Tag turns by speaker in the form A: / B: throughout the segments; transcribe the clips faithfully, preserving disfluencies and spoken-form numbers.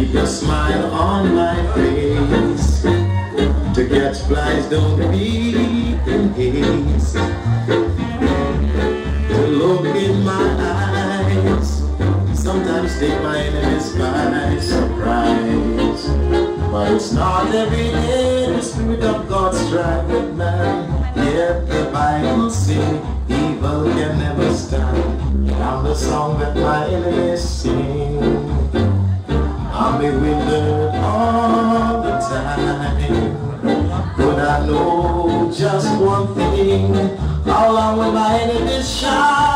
A: keep a smile on my face. To catch flies, don't be in haste. To look in my eyes, sometimes take my enemies by surprise. But it's not every day the Spirit of God strikes with man. Yet the Bible says evil can never stand. I'm the song that my enemies sing. I'm bewildered all the time. Could I know just one thing? How long will my enemies shine?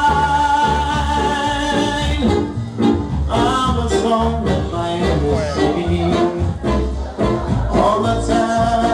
A: I'm a song that my enemies sing all the time.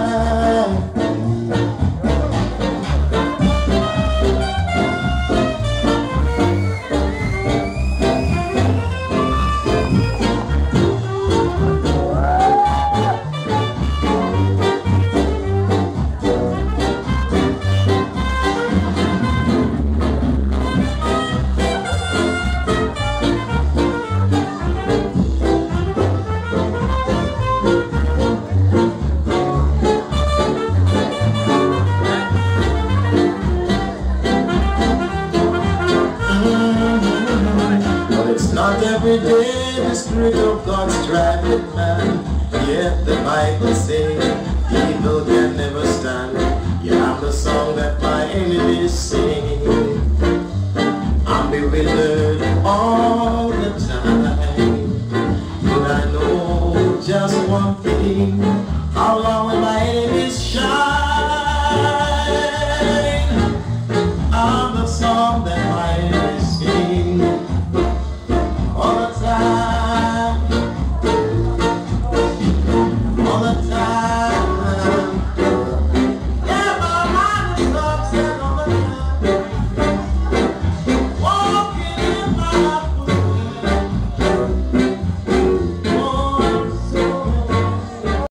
A: Not every day the Spirit of God strikes with man. Yet the Bible says evil can never stand. Yeah, I'm the song that my enemies sing. I'm bewildered all the time. But I know just one thing.